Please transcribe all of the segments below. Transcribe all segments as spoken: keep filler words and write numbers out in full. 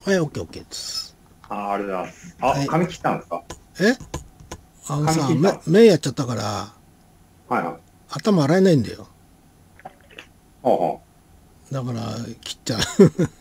はい、オッケーオッケーです。 あ、ありがとうございます。あ、 はい。 髪切ったんですか？ えあのさ、目、 髪切った。 目やっちゃったから、 はいはい。 頭洗えないんだよ。 ほうほだから、切っちゃう。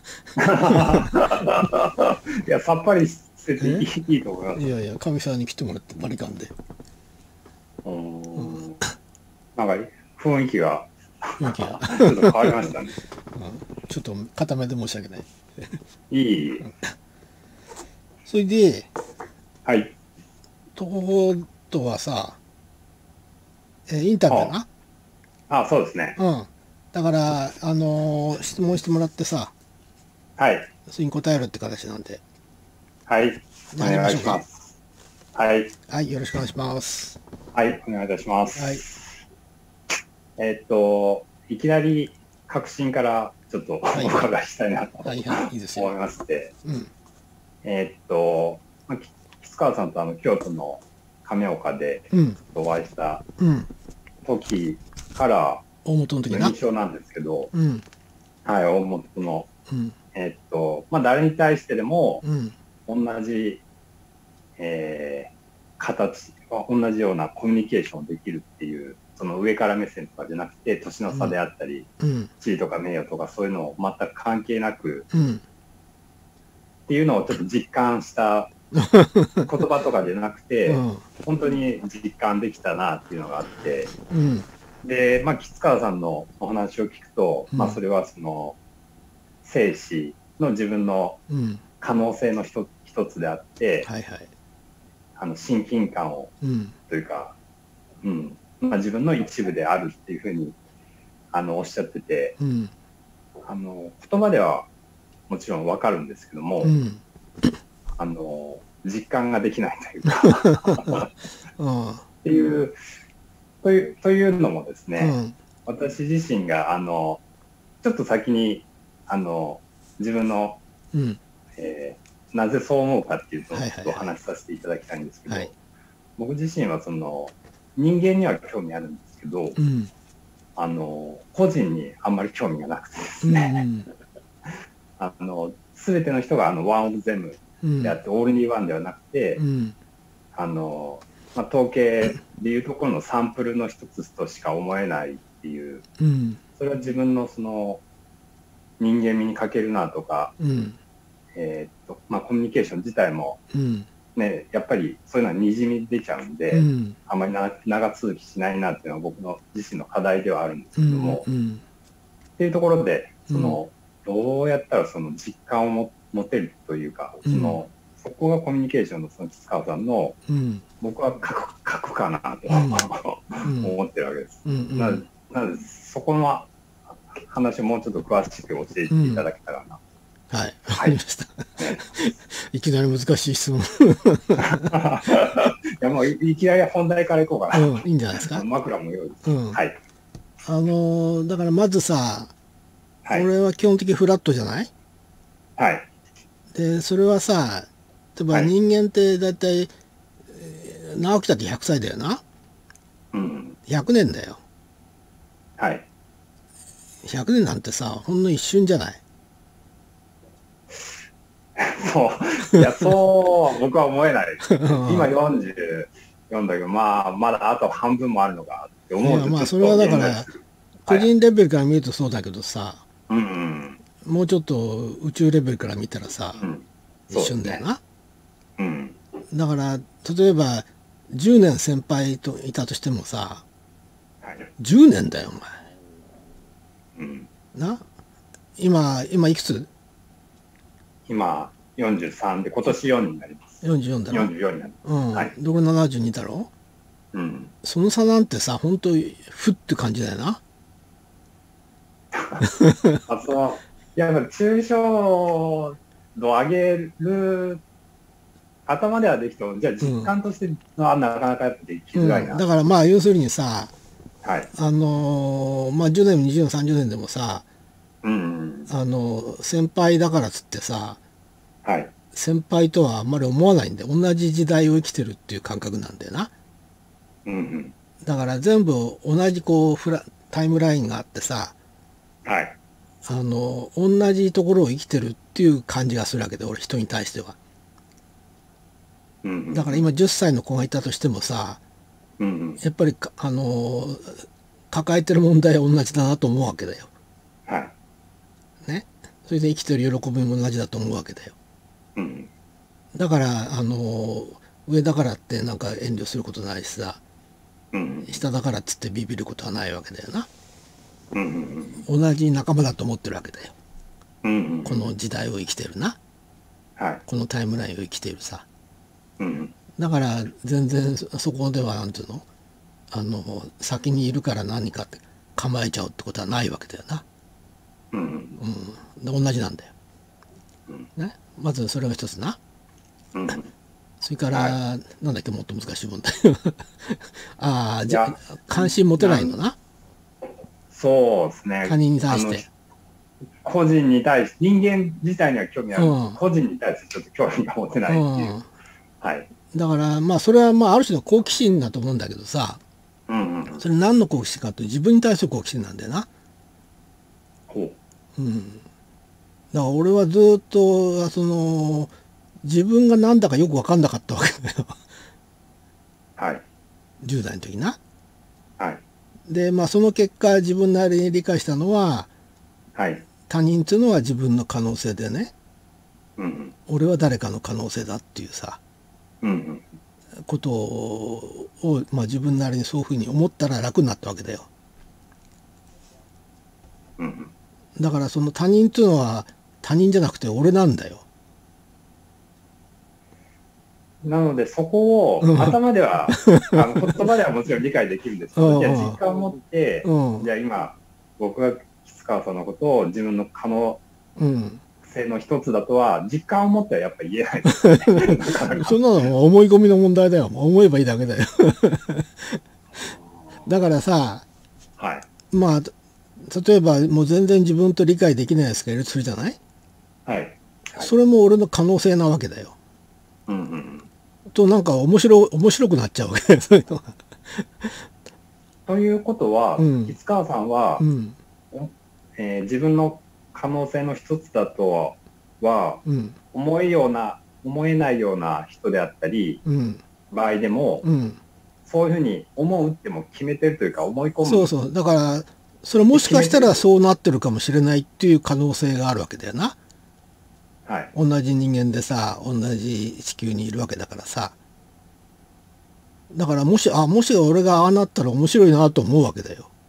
う。いや、さっぱりしてていい、 えいいと思います。 いやいや、かみさんに切ってもらってバリカンで。 うーん。なんか、雰囲気が雰囲気が。 ちょっと変わりましたね。 ちょっと固めで申し訳ない。 いい。 それで、 はい。 とことはさ、えインタビューあ、 な。 あ、そうですね。 うん。だから、あのー質問してもらってさ、 はい。 それに答えるって形なんで。 はい。 じゃあ始めまお願いしょうか。 します。はい。 はい、よろしくお願いします。 はい。お願いいたしまはい。 す。えーっと、いきなり革新からちょっとおはい。 伺いしたいなとはいはい、いいですよ。 思いまして、 うん。 えーっと、まあ、き吉川さんとあの京都の亀岡でうん。 お会いしたうん。 時から大元の時な。 の印象なんですけど、 うん。 はい、大元の、 うん。 えーっと、まあ、誰に対してでもうん。 同じ、えー形、同じようなコミュニケーションできるっていう、その上から目線とかじゃなくて、年の差であったり、 うん。 地位とか名誉とかそういうのを全く関係なく、 うん。 っていうのをちょっと実感した言葉とかじゃなくて、 うん。 本当に実感できたなっていうのがあって、 うん。 で、まあ、吉川さんのお話を聞くと、 うんまあ、それはその、生死の自分のうん。 可能性の一つ一つであって、 はいはい。 あの、親近感を、 うん。 というか、うん、まあ、自分の一部であるっていうふうに、あの、おっしゃってて、 うん。 あの、言葉ではもちろんわかるんですけども、 うん。 あの、実感ができないというかうん。 っていう、という、というのもですうね、 ん。 私自身が、あの、ちょっと先に、あの、自分の、 うん。 えーなぜそう思うかっていうのをちょっとおはいはいはい。 話しさせていただきたいんですけど、 はい。 僕自身はその、人間には興味あるんですけど、 うん。 あの、個人にあんまり興味がなくてでうすね、 ん。 あの、すべての人があの、ワンオブゼムうん。 であって、オールニーワンではなくて、 うん。 あの、まあ、統計でいうところのサンプルの一つとしか思えないっていう、 うん。 それは自分のその人間味に欠けるなとか、 うん。 えーっと、まあ、コミュニケーション自体もうん。 ね、やっぱりそういうのはにじみ出ちゃうんうで、 ん。 あまりな長続きしないなっていうのは僕の自身の課題ではあるんですうん。 けども、 うん。 っていうところで、 うん。 その、どうやったらその実感をも持てるというか、 うん。 その、そこがコミュニケーションのその吉川さんの、 うん。 僕は核、核かなとうん。 思ってるわけです。 うん。 なので、なのでそこの話をもうちょっと詳しく教えていただけたらな。 はい。わはい。 かりました。いきなり難しい質問。 いや、もういいきなり本題からいこうかな。 うん。いいんじゃないですか。 枕も用意です。 うん。 はい。 あのーだからまずさ、 はい。 俺は基本的にフラットじゃない。 はい。 で、それはさ、例えばはい。 人間ってだいたい、直樹だってひゃくさいだよな。 うん。 ひゃくねんだよ。 はい。 ひゃくねんなんてさ、ほんの一瞬じゃない。 そう。いや、そう僕は思えないです。今よんじゅうよんだけど、まあ、まだあと半分もあるのかって思うと、 いや、まあ、 ちょっとそれはだから、 現在する。 個人レベルから見るとそうだけどさ、 うん、 もうちょっと宇宙レベルから見たらさ、 うん。 一瞬だよな。 うん。 だから、例えば、じゅうねん先輩といたとしてもさ、 はい。 じゅうねんだよ、おうん。 前。な今、今いくつ今、よんじゅうさんで、今年よんになります。 ?よんじゅうよん だろ。 よんじゅうよんになります。 うん。 はい。 で、俺ななじゅうにだろ。 うん。 その差なんてさ、本当ふって感じだよな。 あ、その、いや、抽象度上げる、頭ではできても、じゃあ実感としてはなかなかやっぱできづらいな。 うん、だからまあ、要するにさ、 はい。 あのーまあ、じゅうねんもにじゅうねんもさんじゅうねんでもさ、 うん。 あの、先輩だからっつってさ、 はい。 先輩とはあんまり思わないんで、同じ時代を生きてるっていう感覚なんだよな。 うんうん。 だから全部同じこうフラ、タイムラインがあってさ、 はい。 あの同じところを生きてるっていう感じがするわけで、俺人に対しては。 うん。 だから今じゅっさいの子がいたとしてもさ、 うん。 やっぱりかあの抱えてる問題は同じだなと思うわけだよ。 はい。 ね。それで生きてる喜びも同じだと思うわけだよ。 うん。 だからあの上だからってなんか遠慮することないしさ、 うん。 下だからっつってビビることはないわけだよな。 うん。 同じ仲間だと思ってるわけだよ。 うん。 この時代を生きてるな。 はい。 このタイムラインを生きているさ。 うん。 だから全然そこではなんていうの、あの先にいるから何かって構えちゃうってことはないわけだよな。 うん。 うん、で同じなんだよ。ね、まずそれが一つな。 うん。 それから、 はなんだっけ、もっと難しい問題。ああ、じゃいや、 関心持てないのな。 そうですね。 他人に対しあのて。 個人に対して、人間自体には興味ある、 うん個人に対してちょっと興味が持てないっていう。 うん、 はい。 だからまあそれはまあある種の好奇心だと思うんだけどさ、 うんうん。 それ何の好奇心かというと自分に対する好奇心なんだよな。 ほうん、だから俺はずっとその自分が何だかよく分かんなかったわけだよ。 う。はい。 じゅう代の時な。 はい。 でまあその結果自分なりに理解したのは、 はい。 他人っていうのは自分の可能性でね、 うんうん。 俺は誰かの可能性だっていうさうんうん。 ことを、まあ、自分なりにそういうふうに思ったら楽になったわけだよ。 うんうん。 だからその他人っていうのは他人じゃなくて俺なんだよ。 なので、そこを頭では、あの言葉ではもちろん理解できるんですけど、じゃあ実感を持って、 うんじゃあ今、僕が吉川さんのことを自分の可能うん性の一つだとは、実感を持ってはやっぱり言えないですよね。なかなか。 そんなのもう思い込みの問題だよ。思えばいいだけだよ。だからさ、 はい。 まあ例えばもう全然自分と理解できないやつがいるとするじゃない、 はい。はい、 それも俺の可能性なわけだよ。 うんうんうんとなんか面白面白くなっちゃうわけだよ、そういうのが。 ということは、 うん吉川さんは、 うんえー自分の可能性の一つだとは、 うん思えような、思えないような人であったり、 うん場合でも、 うんそういうふうに思うっても決めてるというか、思い込む。 そうそう。だからそれもしかしたらそうなってるかもしれないっていう可能性があるわけだよな。 はい。 同じ人間でさ、同じ地球にいるわけだからさ。だからもし、あ、もし俺がああなったら面白いなと思うわけだよ。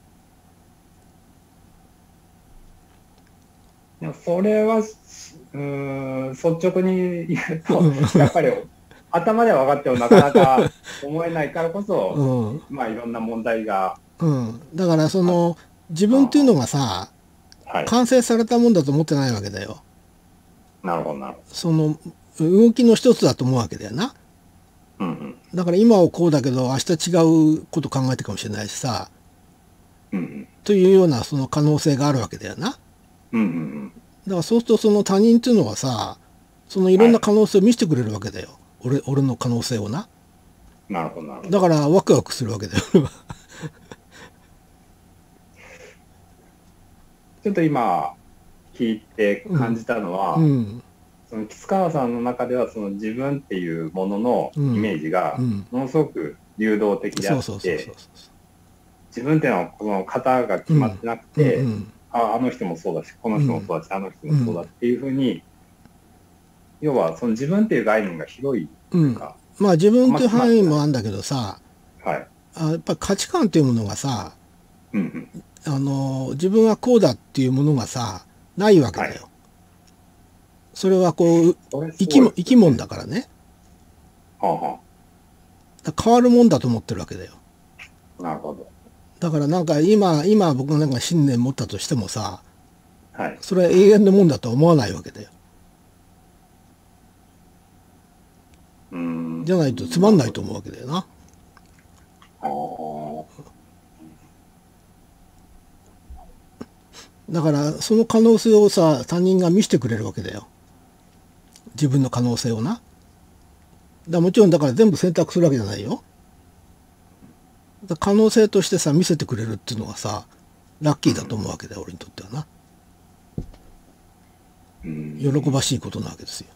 でもそれは、うーん、率直に言うと、やっぱり頭では分かってもなかなか思えないからこそ、 うん。 まあいろんな問題が。 うん。だからその、自分っていうのがさ、 はい。 完成されたもんだと思ってないわけだよ。 なるほど、なるほその、動きの一つだと思うわけだよな。 ど。うんうん。 だから今はこうだけど、明日違うこと考えてるかもしれないしさ、 うんうん。 というようなその可能性があるわけだよな。 うんうんうん。 だからそうするとその他人っていうのはさ、そのいろんな可能性を見せてくれるわけだよ。俺、俺の可能性をな。 なるほど、なるほど。 だからワクワクするわけだよ、俺は。 ちょっと今、聞いて感じたのは、 うん。 その吉川さんの中では、その自分っていうもののイメージがうんうんものすごく流動的であそうっそうそうそうて、自分っていうのはこの型が決まってなくうん。 て、 うんああの人もそうだし、この人もそうだし、あの人もそうだっていうふうに、要はその自分っていう概念が広いとうん。 いうか、 まあ自分っていう範囲もあるんだけどさ、 はい。 あやっぱり価値観っていうものがさ、 うんうん。 あの、自分はこうだっていうものがさ、ないわけだよ。 はそれはこう、 それすごい生きも、生き物だからね。 はあはだから変わるもんだと思ってるわけだよ。 あ、なるほど。 だからなんか今、今僕がなんか信念持ったとしてもさ、 はい。 それは永遠のもんだとは思わないわけだよ。 うーん。 じゃないとつまんないと思うわけだよな。 ああ。 だからその可能性をさ、他人が見せてくれるわけだよ。自分の可能性をな。だからもちろんだから全部選択するわけじゃないよ。だ可能性としてさ、見せてくれるっていうのはさ、ラッキーだと思うわけだよ、俺にとってはな。 喜ばしいことなわけですよ。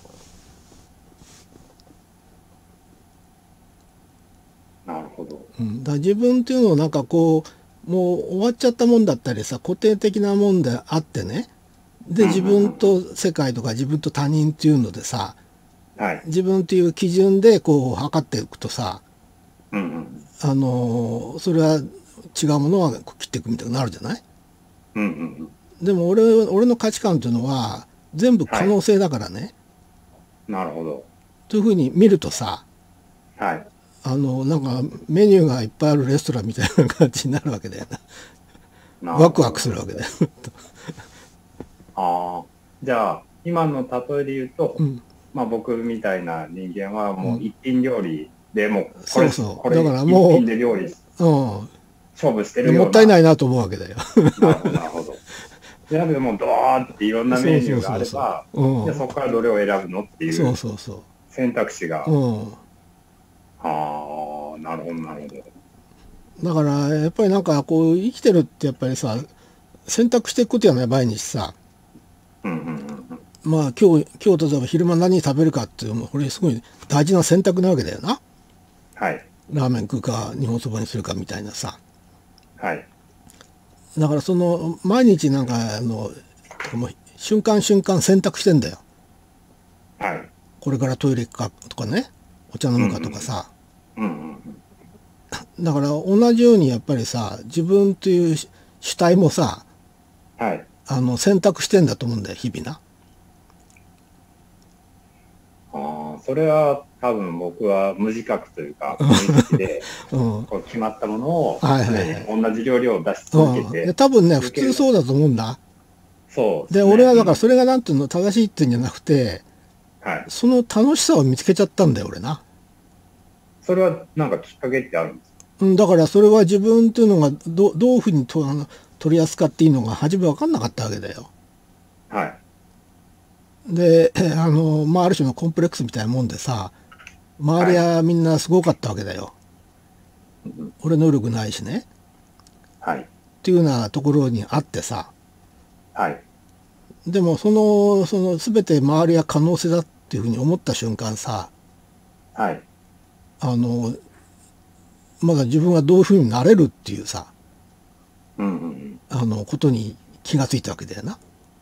なるほど。 うん、だから自分っていうのをなんかこうもう終わっちゃったもんだったりさ、固定的なもんであってね、で自分と世界とか自分と他人っていうのでさ、 はい。 自分っていう基準でこう測っていくとさ、 うんうん。 あのそれは違うものは切っていくみたいになるじゃない。 うんうんうん。 でも俺俺の価値観っていうのは全部可能性だからね、 なるほど。 というふうに見るとさ、 はい。 あのなんかメニューがいっぱいあるレストランみたいな感じになるわけだよな。 なるほど。 ワクワクするわけだよ。 ああ。じゃあ、今の例えで言うと、 うん、 まあ僕みたいな人間はもうんう一品料理でもう、これ、 そうそうこれだから一もう、 品で料理うん、 勝負してでるような。 もったいないなと思うわけだよ。 なるほど、なるほど。じゃなくてもうドーンっていろんなメニューがあれば、 うん、 じゃあそこからどれを選ぶのっていそううそうそ選択肢が。 う、うん、 ああ、なるほど、なるほど。 だからやっぱりなんかこう生きてるってやっぱりさ、選択していくことやね、毎日さ。 うんうんうんまあ今日今日例えば昼間何食べるかっていうのもこれすごい大事な選択なわけだよな。 はい。 ラーメン食うか日本そばにするかみたいなさ。 はい。 だからその毎日なんかあのもう瞬間瞬間選択してんだよ。 はい。 これからトイレ行くかとかね、お茶飲むかとかさ。 うんうんだから同じようにやっぱりさ、自分という主体もさ、 うん。はい。 あの選択してんだと思うんだよ、日々な。 ああ、それは多分僕は無自覚というか、無意識で、 うん。 こう決まったものを、 はいはいはい。 常に同じ料理を出し続けうん、 て、 で多分ね、普続ける。 通そうだと思うんだ。で、 そうですね。 俺はだからそれ、 れがなんていうの、正しいっていうんじゃなくて、 はい。 その楽しさを見つけちゃったんだよ、俺な。 それはなんかきっかけってあるんですうん、だからそれは自分っていうのがどどういうふうにとあの取り扱っていいのが初め分かんなかったわけだよ。 か？はい。 で、あの、まあ、ある種のコンプレックスみたいなもんでさ、周りはみんなすごかったわけだよ。 うん俺能力ないしね。 はい。 っていうようなところにあってさ。 はい。 でもその、その全て周りは可能性だっていうふうに思った瞬間さ、 はい。 あの、まだ自分はどういうふうになれるっていうさ、 うんうんうん。 あの、ことに気がついたわけだよな。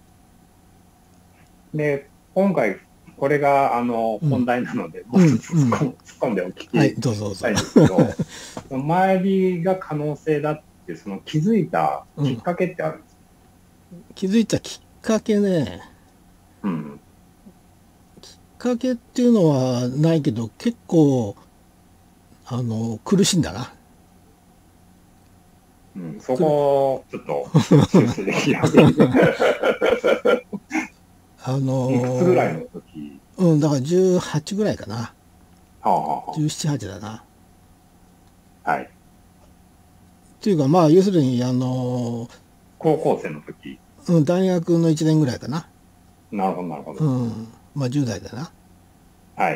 で、今回、これが、あの、 うん本題なので、もうんう一つ突っ込ん突っ込んでお聞はい、 きどうぞどうぞ。 したいんですけど、その周りが可能性だって、その気づいたきっかけってあるんですか？ 気づいたきっかけね。 うん。 きっかけっていうのはないけど、結構、あの、苦しいんだな。 うん、そこを、ちょっと、修正できるわけで。 あのいくつぐらいの時？ うん、だからじゅうはちぐらいかな。 はあはじゅうなな、はちだな。 あ、はい。 っていうか、まあ、要するに、あの、 高校生の時。 うん、大学のいちねんぐらいかな。 なるほど、なるほど。 うん、まあじゅう代だな。 はい。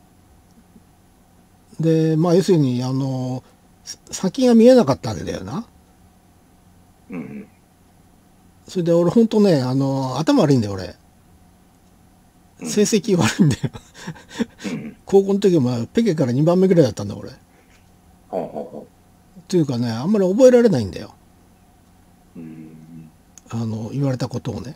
で、まあ、要するに、あの、先が見えなかったわけだよな。 うんうん。 それで俺、ほんとね、あの、頭悪いんだよ、俺。成績悪いんだよ。 うんうん。 高校の時もペケからにばんめぐらいだったんだ、俺。っほうほうほていうかね、あんまり覚えられないんだよ。 う。うん。 あの、言われたことをね。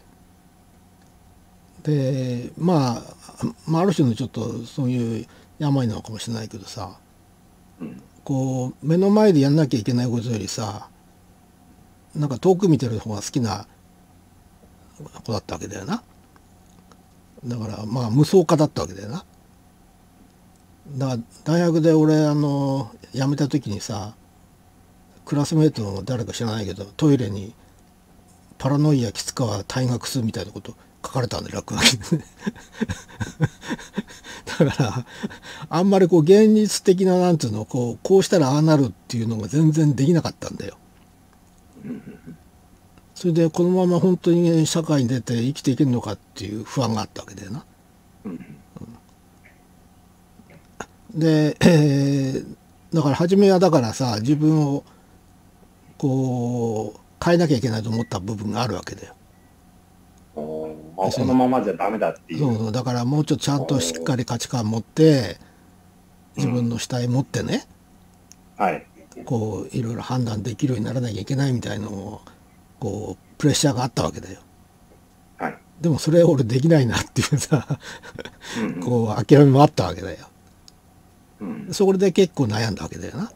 で、まあ、まあ、ある種のちょっとそういう病なのかもしれないけどさ、 うん。 こう、目の前でやんなきゃいけないことよりさ、なんか遠く見てる方が好きな子だったわけだよな。だからまあ無双家だったわけだよな。だから大学で俺あの辞めた時にさ、クラスメートの誰か知らないけどトイレにパラノイア吉川退学すみたいなこと書かれたんで、落書きでね。だからあんまりこう現実的ななんていうのこうこうしたらああなるっていうのが全然できなかったんだよ。それでこのまま本当に社会に出て生きていけるのかっていう不安があったわけだよな。で、えーだから初めはだからさ、自分をこう変えなきゃいけないと思った部分があるわけだよ。 おあ、このままじゃダメだっていう。 そうそう、だからもうちょっとちゃんとしっかり価値観持って自分の主体持ってね、 はい。 こういろいろ判断できるようにならなきゃいけないみたいなのをこうプレッシャーがあったわけだよ。 はい。 でもそれ俺できないなっていうさうんうん、 こう諦めもあったわけだよ。 うん、 それで結構悩んだわけだよな。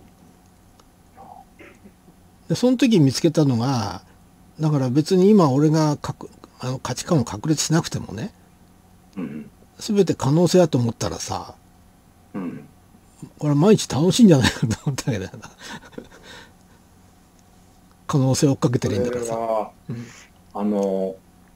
でその時見つけたのが、だから別に今俺がかくあの価値観を確立しなくてもね、 うん、 全て可能性だと思ったらさ、 うん、 これ毎日楽しいんじゃないかと思ったわけだよな可能性を追っかけてそれるんだからさ。 は、 うん、 あの、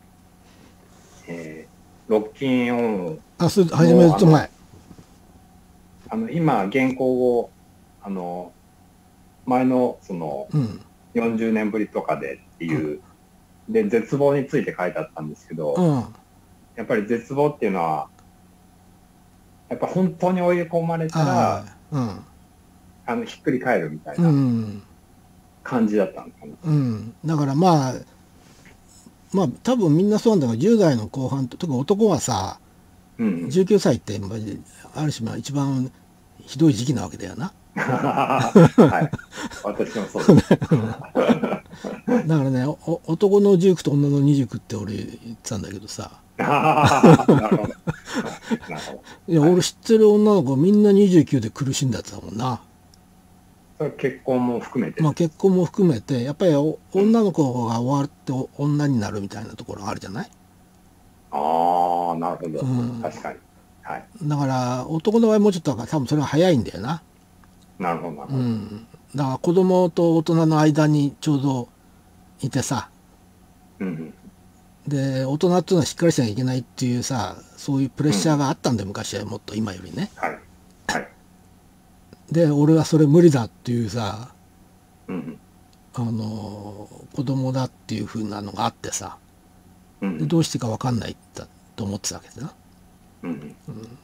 えー、ロッキンオンあ、それ始めると前。 あの、今、原稿を、あの、前の、その、 うん。 よんじゅうねんぶりとかでっていう、うん、で、絶望について書いてあったんですけど、 うん。 やっぱり絶望っていうのは、やっぱ本当に追い込まれたら、 あ、うん、 あの、ひっくり返るみたいうん、うなん感じだったんですかね。 うん。だからまあ、まあ多分みんなそうなんだけど、じゅう代の後半と、特に男はさ、 うん、 じゅうきゅうさいってある種まあ一番ひどい時期なわけだよな。 はい。私もそうです。 だからね、お男のじゅうきゅうと女のにじゅうきゅうって俺言ってたんだけどさ。 なるほど。なるほど。 いや、 はい、 俺知ってる女の子みんなにじゅうきゅうで苦しんだってたもんな。 それ結婚も含めて。 まあ結婚も含めて、やっぱり女の子が終わって女になるみたいなところがあるじゃない。 ああ、なるほど。 うん、 確かに。はい。 だから男の場合もうちょっと多分それが早いんだよな。 なるほど、なるほど。 うん、だから子供と大人の間にちょうどいてさ、 うん、 で大人っていうのはしっかりしなきゃいけないっていうさ、そういうプレッシャーがあったんだよ、うん、昔はもっと今よりね。 はい。はい。 で俺はそれ無理だっていうさ、 うん、 あの子供だっていう風なのがあってさ、 うん、 でどうしてか分かんないと思ってたわけだな。 うん、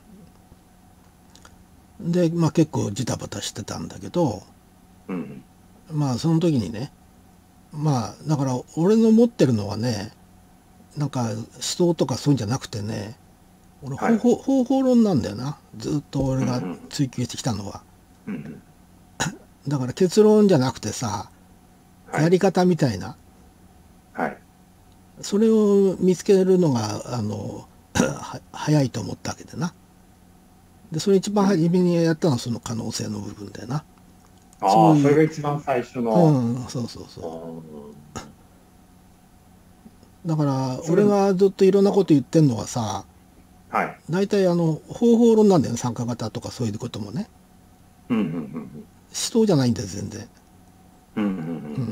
うん、でまあ結構ジタバタしてたんだけど、 うん、 まあその時にね、まあだから俺の持ってるのはね、なんか思想とかそういうんじゃなくてね、俺方法、はい、方法論なんだよな、ずっと俺が追求してきたのは。 うんうん、 だから結論じゃなくてさ、はい、やり方みたいな、 はい、 それを見つけるのがあの早いと思ったわけでな。でそれ一番初めにやったのはその可能性の部分だよな。 ああ、そういうそれが一番最初の。 うん、そうそうそう。だから俺がずっといろんなこと言ってんのはさ、 はい、 大体あの方法論なんだよね、参加型とかそういうこともね。 うんうんうん、思想じゃないんだよ全然。 うんうんうん、うん、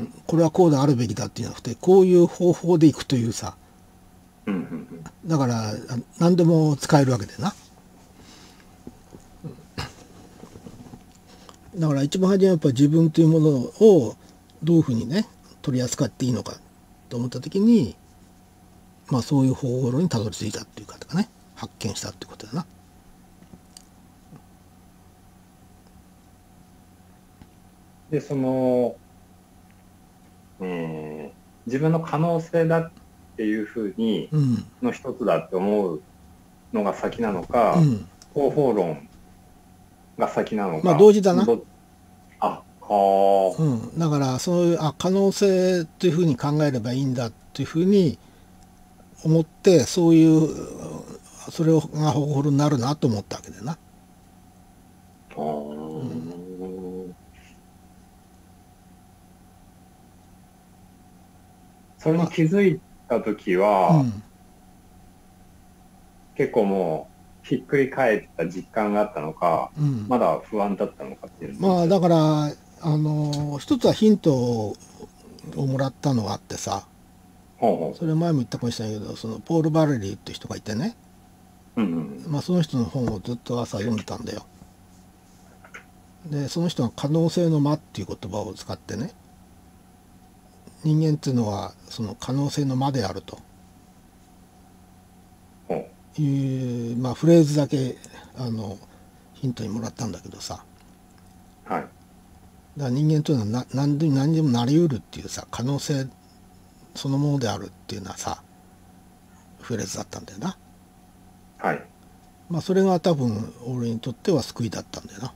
これはこうであるべきだっていうんじゃなくて、こういう方法でいくというさ、 うんうんうん、 だから何でも使えるわけだよな。だから一番初めはやっぱ自分というものをどういうふうにね取り扱っていいのかと思った時に、まあそういう方法論にたどり着いたっていうかとかね、発見したってことだな。 でその、えー、自分の可能性だっていうふうに、うん、の一つだって思うのが先なのか、うん、方法論が先なのか。 まあ同時だな。 あ、はあ。 うん、だからそういうあ可能性というふうに考えればいいんだというふうに思って、そういうそれが方法論になるなと思ったわけだよな。あ、 うん、それに気づいた時は、まあうん、結構もうひっくり返った実感があったのか、うん、まだ不安だったのかっていうの。 まあだからあの一つはヒントをもらったのがあってさ、ほうほう、それ前も言ったかもしれないけど、そのポール・バレリーって人がいてね、うんうん、まあその人の本をずっと朝読んでたんだよ。でその人が可能性の間っていう言葉を使ってね、人間っていうのはその可能性の間であるという、まあ、フレーズだけあのヒントにもらったんだけどさ、はい、だから人間というのは何でも何でもなりうるっていうさ、可能性そのものであるっていうのはさ、 フレーズだったんだよな。 はい。 まあそれが多分俺にとっては救いだったんだよな。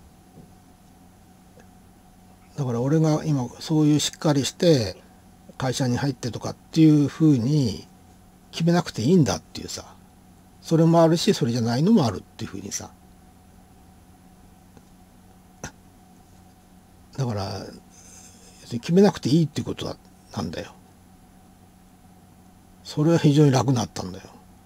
だから俺が今そういうしっかりして会社に入ってとかっていうふうに決めなくていいんだっていうさ、それもあるしそれじゃないのもあるっていうふうにさ、だから決めなくていいっていうことだなんだよ。それは非常に楽になったんだよ。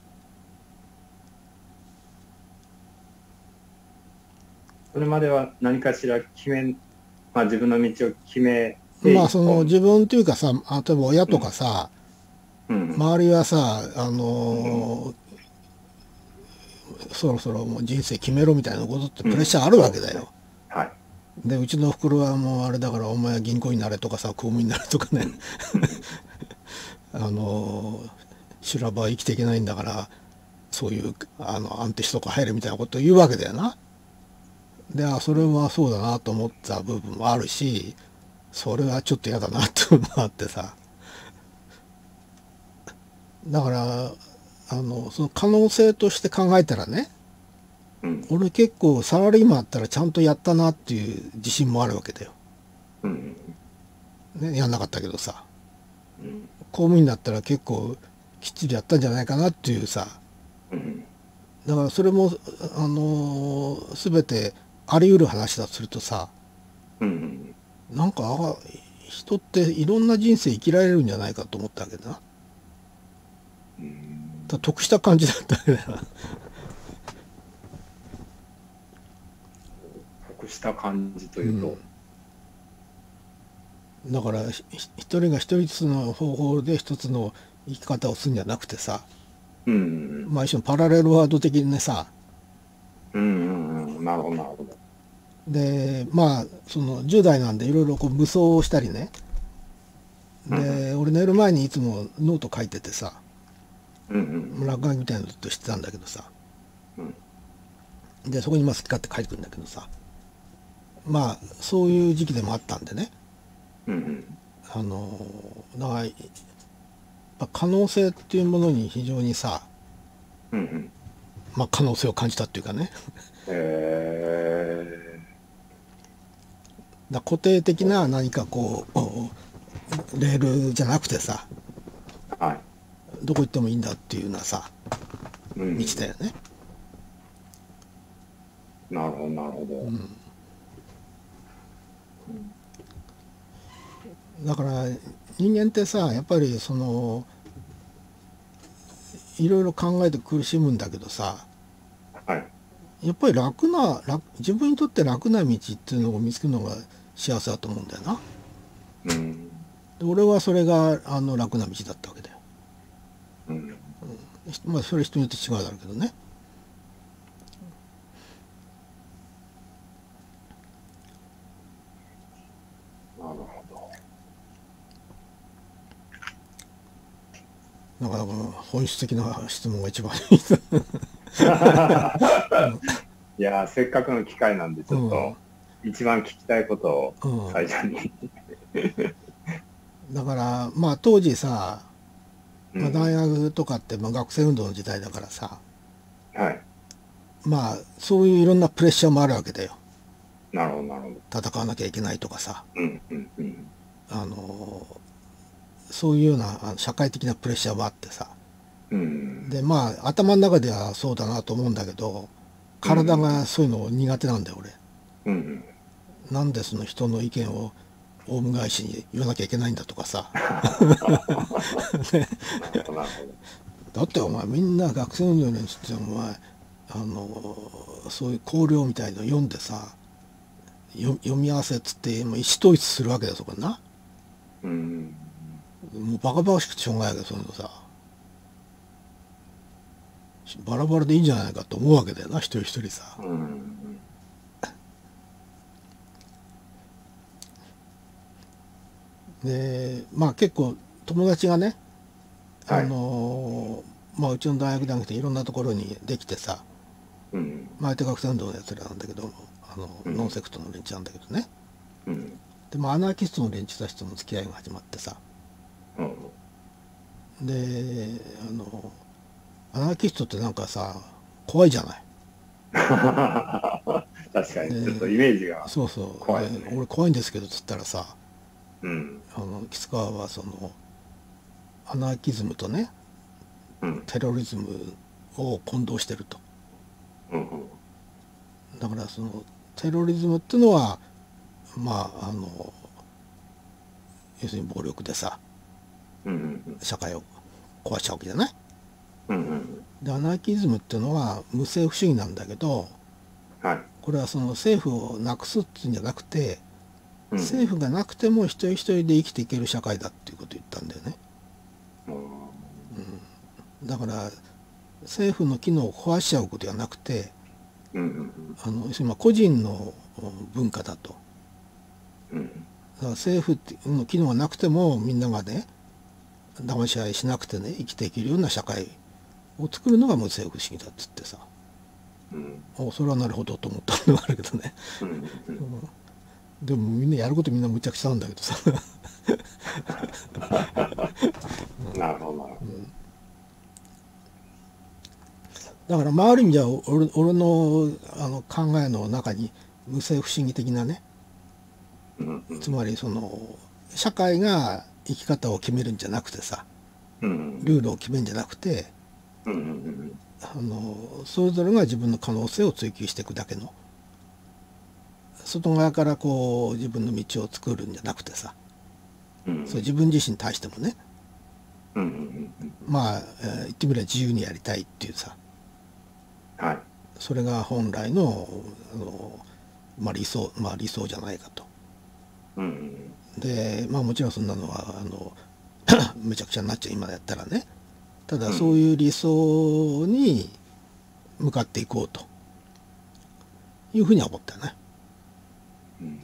それまでは何かしら決め、まあ自分の道を決めて、 まあその自分っていうかさ、例えば親とかさ、 うん、 周りはさ、あのーそろそろもう人生決めろみたいなことってプレッシャーあるわけだよ。 うん、はい。 でうちのおふくろはもうあれだから、お前は銀行になれとかさ、公務員になれとかねあのー修羅場は生きていけないんだから、そういうあの安定しとか入れみたいなことを言うわけだよな。で、あ、それはそうだなと思った部分もあるし、それはちょっと嫌だなっていうのもあってさ、だからあのその可能性として考えたらね、 うん、 俺結構サラリーマンあったらちゃんとやったなっていう自信もあるわけだよ、 うん、 ね、やんなかったけどさ、 うん、 公務員だったら結構きっちりやったんじゃないかなっていうさ、 うん、 だからそれもあのー全てあり得る話だとするとさ、 うん、 なんかあ人っていろんな人生生きられるんじゃないかと思ったわけだな。 うん、 だ得した感じだったわけだよな。 得した感じというと、 うん、だからひ一人が一人ずつの方法で一つの生き方をするんじゃなくてさ、 うん、 まあ一種のパラレルワールド的にねさ、 うん、うん、なるほど、なるほど。 でまあそのじゅう代なんでいろいろこう無双をしたりね、で、うん、俺寝る前にいつもノート書いててさ、 うん、うん、 落書きみたいなのずっとしてたんだけどさ、 うん、 でそこにまあ好き勝手書いてくるんだけどさ、まあそういう時期でもあったんでね、 うん、 あのだからやっぱ可能性っていうものに非常にさ、 うん、うん、 まあ可能性を感じたっていうかねえだ固定的な何かこうレールじゃなくてさ、 ー、はい。 どこ行ってもいいんだっていうようなさうん、 道だよね。 なるほど、なるほど。 うん、だから人間ってさ、やっぱりそのいろいろ考えて苦しむんだけどさ、 はい。 やっぱり楽な楽自分にとって楽な道っていうのを見つけるのが幸せだと思うんだよな。 うん、 で俺はそれがあの楽な道だったわけだよ。 うん、 まあそれ人によって違うだろうけどね。 なるほど。 だから本質的な質問が一番いいいやー、せっかくの機会なんで、ちょっと、一番聞きたいことを最初に、 うん、だからまあ当時さ、まあ、 うん、 大学とかってまあ学生運動の時代だからさ、 はい。 まあそういういろんなプレッシャーもあるわけだよ。 なるほど、なるほど。 戦わなきゃいけないとかさ、 うん、うん、うん。 あのそういうような社会的なプレッシャーもあってさ、 うん、 でまあ頭の中ではそうだなと思うんだけど、体がそういうの苦手なんだよ俺。 うん、 なんでその人の意見をオウム返しに言わなきゃいけないんだとかさね、だってお前みんな学生運動につってお前あのそういう綱領みたいの読んでさ、読読み合わせっつってもう意思統一するわけだよそこにな。 うん、 もうバカバカしくてしょうがないけど、そういうのさバラバラでいいんじゃないかと思うわけだよな、一人一人さ。 うん、 でまあ結構友達がね、あはい。 のまあうちの大学だけでいろんなところにできてさ、 うん、 まあ相手学生運動のやつらなんだけど、あのうん、 ノンセクトの連中なんだけどね、 うん、 でまあアナーキストの連中たちとの付き合いが始まってさ、 うん、 であのアナーキストってなんかさ怖いじゃない。 確かにちょっとイメージがそうそう怖いね。 で俺怖いんですけどっつったらさ、 うん、 あの吉川はそのアナーキズムとねうん、 テロリズムを混同してると。 うん、うん、 だからそのテロリズムっていうのはまああの要するに暴力でさうん、うん、 社会を壊しちゃうわけじゃない。 うん、うん、 でアナーキズムっていうのは無政府主義なんだけど、 はい、 これはその政府をなくすっていうんじゃなくて、 うん、 政府がなくても一人一人で生きていける社会だっていうことを言ったんだよね。 うん、 だから政府の機能を壊しちゃうことじゃなくて、 うん、 あの要するにまあ個人の文化だと。 うん、 だから政府の機能がなくてもみんながね騙し合いしなくてね生きていけるような社会を作るのが無政府主義だっつってさ、 うん、 おそれはなるほどと思ったのがあるけどね。 うん、 でもみんなやることみんなむちゃくちゃなんだけどさなるほど、なるほど。 だからまあある意味じゃ俺俺のあの考えの中に無政府主義的なね、 うんうんつまりその社会が生き方を決めるんじゃなくてさ、 うんルールを決めるんじゃなくて、 うんうんあのそれぞれが自分の可能性を追求していくだけの、外側からこう自分の道を作るんじゃなくてさ、 うんそう自分自身に対してもね、 うんうんまあ、えー言ってみれば自由にやりたいっていうさ、 はい。 それが本来のあの、まあ、理想まあ理想じゃないかと。 うんでまあもちろんそんなのはあのめちゃくちゃになっちゃう今やったらね、ただうんそういう理想に向かっていこうというふうには思ったよね。 うん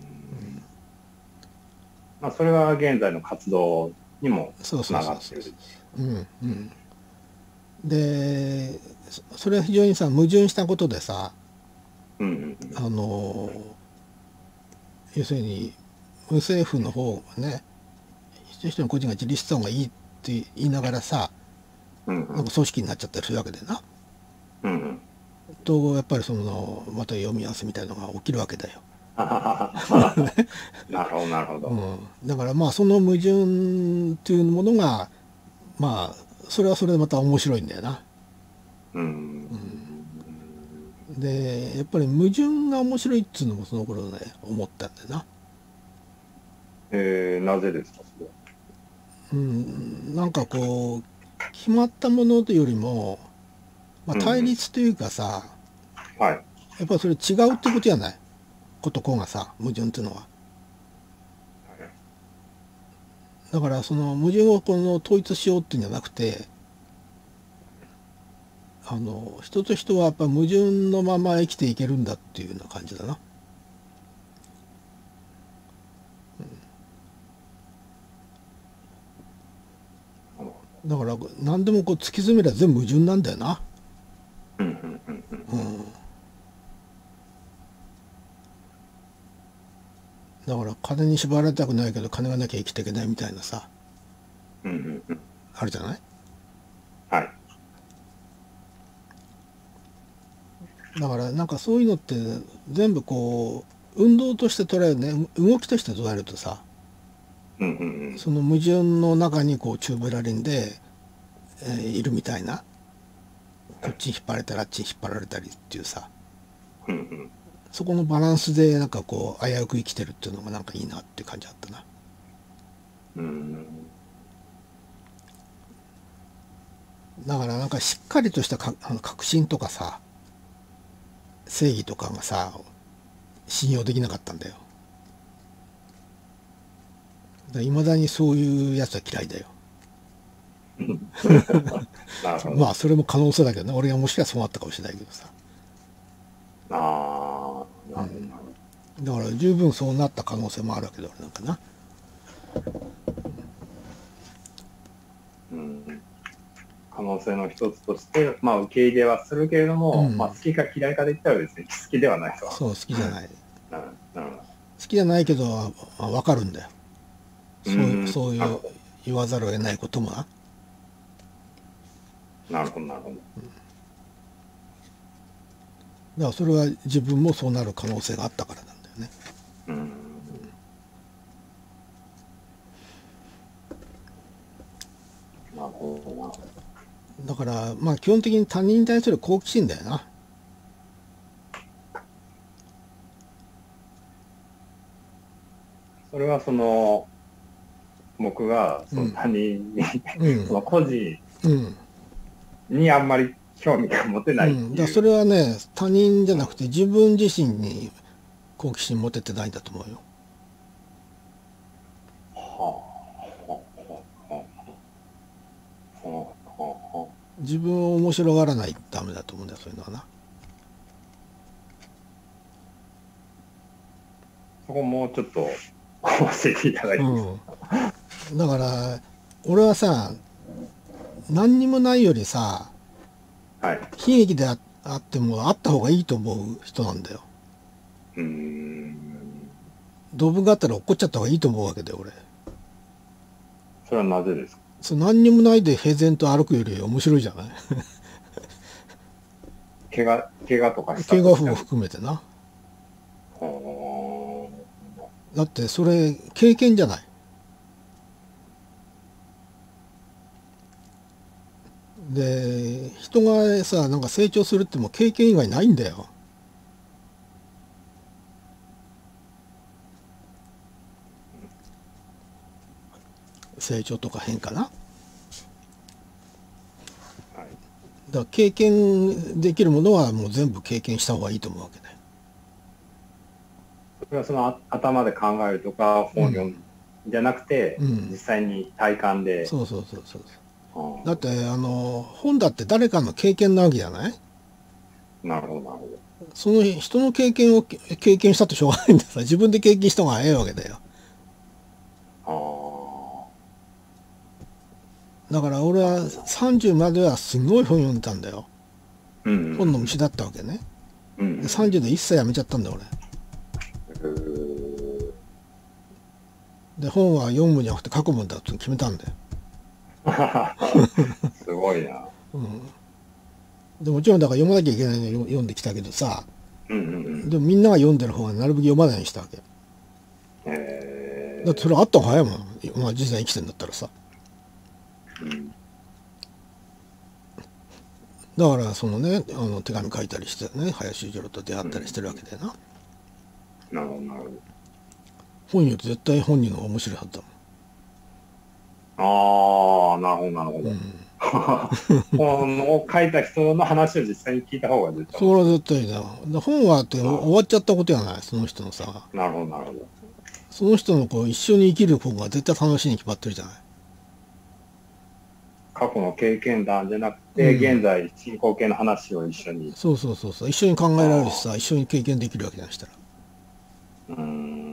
まあそれは現在の活動にもつそうそうそうそうながってる。 うんうんでそそれは非常にさ矛盾したことでさ、 うんあの要するに無政府の方がね一人一人の個人が自立した方がいいって言いながらさ、 うんうんなんか組織になっちゃったりするわけでな。 うんうんとやっぱりそのまた読み合わせみたいなのが起きるわけだよ。 なるほどなるほうど。 ん、だからまあその矛盾っていうものがまあそれはそれでまた面白いんだよな。 うんでやっぱり矛盾が面白いっつうのもその頃ね思ったんだよな。 えー、なぜですかそれは。 うん、なんかこう決まったものというよりも、まあ、対立というかさ、 はい。 やっぱりそれ違うってことじゃないことこがさ矛盾っていうのは。だからその矛盾をこの統一しようっていうんじゃなくて、あの人と人はやっぱ矛盾のまま生きていけるんだっていうような感じだな。だから何でもこう突き詰めりゃ全部矛盾なんだよな。 うんうんうんうんうん、だから金に縛られたくないけど金がなきゃ生きていけないみたいなさうんうんうんあるじゃない。 はい。 だからなんかそういうのって全部こう運動として捉えるね動きとして捉えるとさ、 うんうんうんその矛盾の中にこうチューブラリンで、えーいるみたいな、こっちに引っ張られたりあっちに引っ張られたりっていうさ、 うんうんそこのバランスでなんかこう危うく生きてるっていうのがなんかいいなっていう感じだったな。 うんだからなんかしっかりとしたかあの確信とかさ正義とかがさ信用できなかったんだよ。いまだにそういうやつは嫌いだよ。 なるほど。 まあそれも可能性だけどね、俺がもしかしたらそうなったかもしれないけどさ。 ああ、なるほどなるほど。 だから十分そうなった可能性もあるわけだ俺なんかな。 うん可能性の一つとして、まあ、受け入れはするけれども、 うんまあ、好きか嫌いかで言ったら別に好きではないと。 そう好きじゃない。 なるなるほど。 好きじゃないけどあ分かるんだよ。そううんそういうなるほど言わざるを得ないこともな。 なるほど、なるほど。 だからそれは自分もそうなる可能性があったからなんだよね。 うん。なるほどな。 だからまあ基本的に他人に対する好奇心だよな。 それはその、僕がその他人に、うん、その個人にあんまり興味が持てないっていう、うん、 だからそれはね、他人じゃなくて自分自身に好奇心持ててないんだと思うよ。自分を面白がらないとダメだと思うんだよ、そういうのはな。 そこもうちょっと教えていただいていいですか。 うん、だから俺はさ、何にもないよりさ、はい、悲劇であってもあった方がいいと思う人なんだよ。うーん、動物があったら怒っちゃった方がいいと思うわけだよ俺。 それはなぜですか。 それ何にもないで平然と歩くより面白いじゃない。 怪我怪我とかした怪我も含めてな。だってそれ経験じゃない。で人がさ、なんか成長するってもう経験以外ないんだよ。成長とか変化な。だから経験できるものはもう全部経験した方がいいと思うわけだよ。 それはその頭で考えるとか本読むじゃなくて、うん、実際に体感で。 そうそうそうそう。だってあの本だって誰かの経験なわけじゃない。 なるほどなるほど。 その人の経験を経験したってしょうがないんださ。自分で経験した方がええわけだよ。ああ。だから俺はさんじゅうまではすごい本読んでたんだよ。うん、うん、本の虫だったわけね。うん、うん、でさんじゅうで一切やめちゃったんだよ俺。で本は読むんじゃなくて書くもんだって決めたんだよ。 すごいな。 うん。でもちろんだから読まなきゃいけないのを読んできたけどさ、うんうんうん、でもみんなが読んでる方がなるべく読まないようにしたわけ。へー。だってそれあった方が早いもん、まあ、実際生きてんだったらさ、うん、だからそのね、あの手紙書いたりしてね、林次郎と出会ったりしてるわけだよな。 うん、なるほどなるほど。 本読むと絶対本人の方が面白いはずだもん。 ああ、なるほどなるほど。うん、本を書いた人の話を実際に聞いた方が絶対。 それは絶対だ。本はって終わっちゃったことやない、その人のさ。 なるほどなるほど。 その人のこう一緒に生きる方が絶対楽しいに決まってるじゃない。 過去の経験談じゃなくて、うん、現在進行形の話を一緒に。 そうそうそうそう、一緒に考えられるしさ、一緒に経験できるわけじゃないしたら。うーん。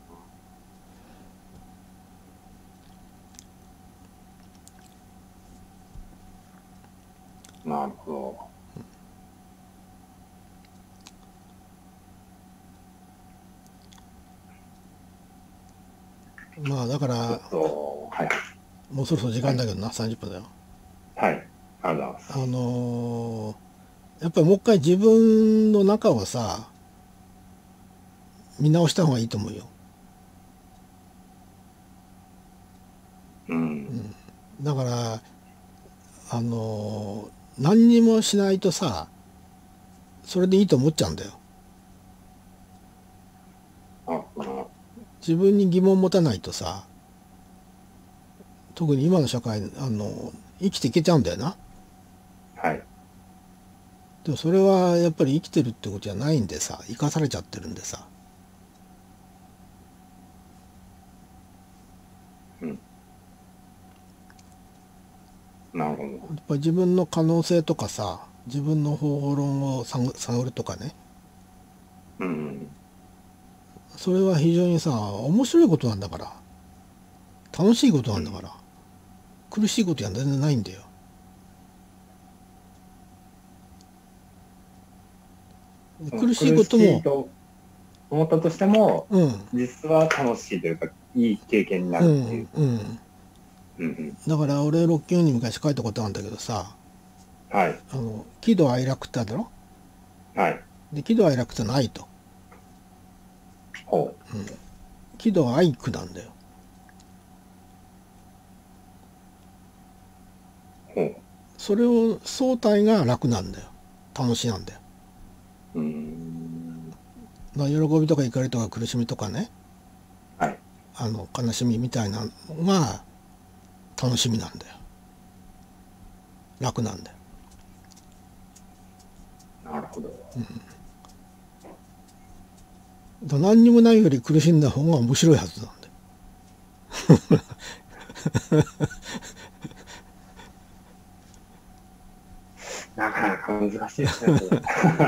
なるほど。まあだから、はい、もうそろそろ時間だけどな、はい、さんじゅっぷんだよ。 はい、ありがとうございます。 あのー、やっぱりもう一回自分の中をさ、見直した方がいいと思うよ。うん。うん、だから、あのー、何にもしないとさ、それでいいと思っちゃうんだよ。自分に疑問持たないとさ、特に今の社会、あの生きていけちゃうんだよな。はい。でもそれはやっぱり生きてるってことじゃないんでさ、生かされちゃってるんでさ。うん。なるほど。やっぱり自分の可能性とかさ、自分の方法論を探るとかね。うん。それは非常にさ、面白いことなんだから。楽しいことなんだから。苦しいことは全然ないんだよ。苦しいことも。と思ったとしても、うん、実は楽しいというか、いい経験になるっていう。うんうんうん、だから俺、ロッキンに昔書いたことあるんだけどさ、 はい。 あの喜怒哀楽ってあるだろ。 はい。 で喜怒哀楽ってないと。 ほ喜怒哀苦なんだよ。 う。ほう。 それを相対が楽なんだよ。楽しなんだよ。 うーん。 だから喜びとか怒りとか苦しみとかね、 はい。 あの悲しみみたいなのが楽しみなんだよ。楽なんだよ。 なるほど。 だから何にもないより苦しんだ方が面白いはずなんだよ。 なかなか難しいですね。それ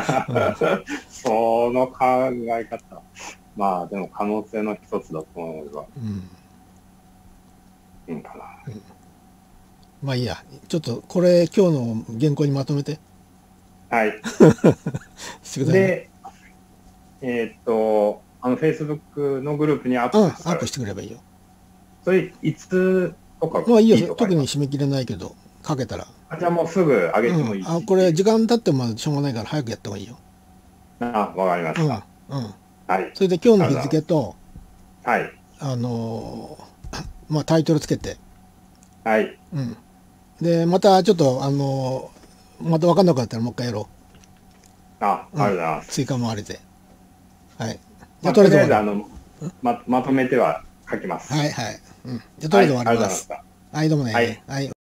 その考え方。まあ、でも可能性の一つだと思えばうん、 いいかな。 まあいいや。ちょっとこれ今日の原稿にまとめて。 はい。 してくださいね。 で、えーっと、あの、Facebook のグループにアッうん、アプしたらップしてくればいいよ。 それ、いつとかまあいいよ。 とか特に締め切れないけど、かけたら。 あ、じゃあもうすぐ上げてもいいし。 うん、あ、これ時間経ってもしょうがないから早くやった方がいいよ。 あ、わかりまうん、 した。 うん。 はい。 それで今日の日付と、 はい。 あのーまあタイトルつけて、 はい。 うん。で、またちょっと、あのーまた分かんなかったらもう一回やろあ、ありがとうございまう。 す。 追加もあれで。はい。じまあ、 ゃあととりあえず、ありあえず終わり。 の、ま、まとめては書きます。 はいはい。うん。じゃあとりあえず終わりはい、ありがとうございます。 ました。 はい、どうもね。 はいはい。